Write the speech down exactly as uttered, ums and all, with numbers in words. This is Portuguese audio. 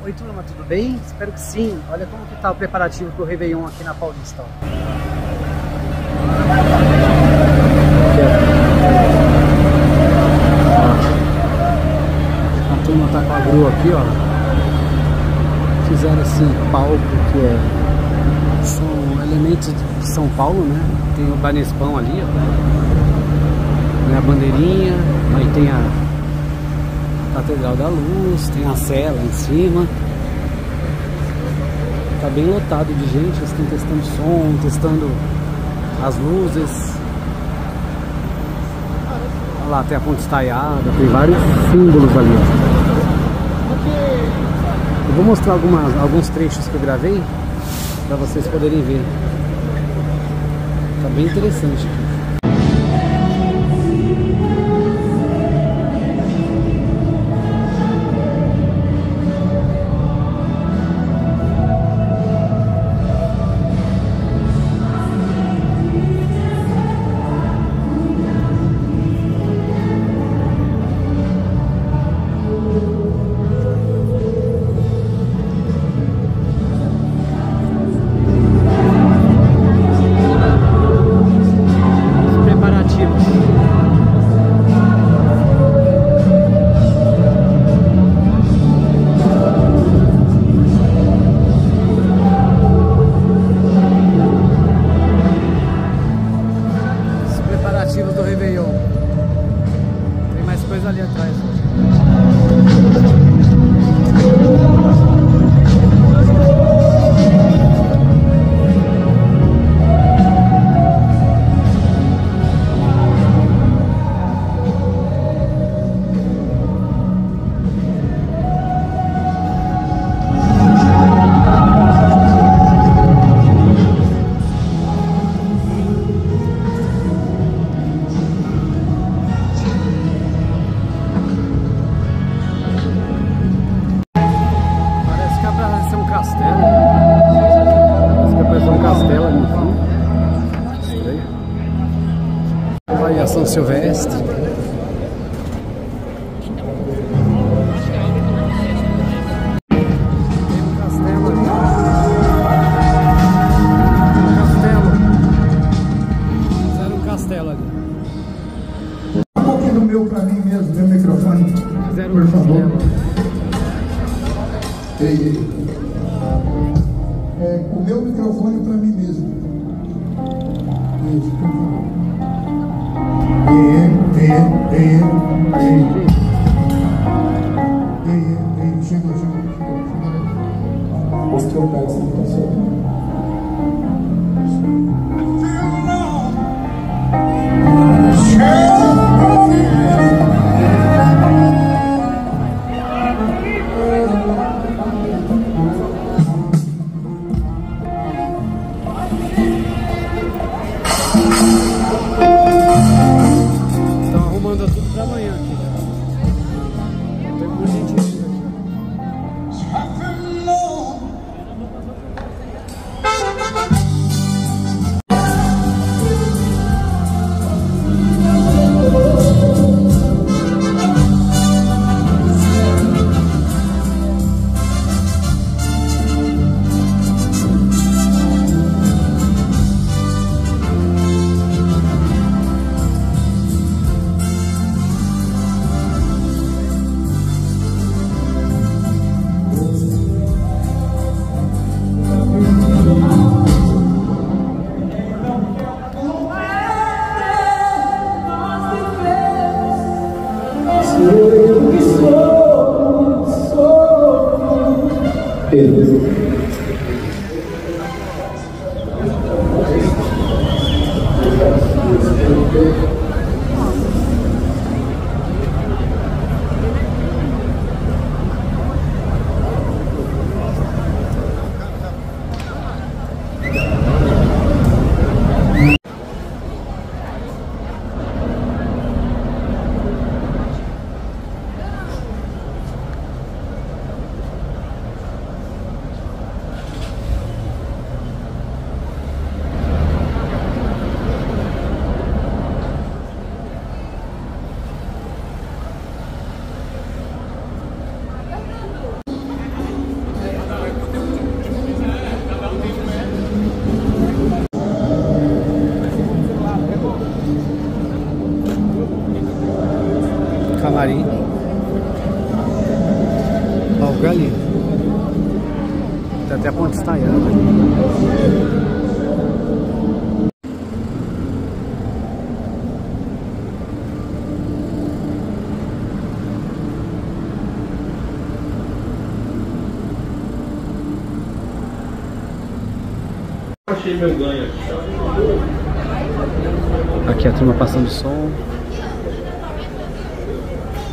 Oi turma, tudo bem? Espero que sim. Olha como que tá o preparativo pro Réveillon aqui na Paulista, ó. A turma tá com a grua aqui, ó. Fizeram esse palco que é... são elementos de São Paulo, né? Tem o Banespão ali, ó. Né? A bandeirinha, aí tem a Catedral da Luz, tem a Sé lá em cima. Tá bem lotado de gente, eles estão testando som, testando as luzes. Olha lá, tem a ponte estaiada, tem vários símbolos ali, ó. Eu vou mostrar algumas, alguns trechos que eu gravei para vocês poderem ver. Tá bem interessante aqui. Do Réveillon. Tem mais coisa ali atrás. Aí a São Silvestre. Tem um castelo ali. Um castelo. Fizeram um castelo ali. Um pouquinho do meu pra mim mesmo, meu microfone. Fizeram por um favor. castelo. Ei, ei. É, o meu microfone pra mim mesmo. Isso, por favor. Ei, ei, ei, ei, ei, ei, chegou, chegou, chegou, chegou. Mostrou o pé dessa situação. Manda tudo pra amanhã aqui. Tem muita gente aqui. camarim. Ó, o ali. Tá até a ponte estaiada. Achei meu ganho aqui. Aqui a turma passando som.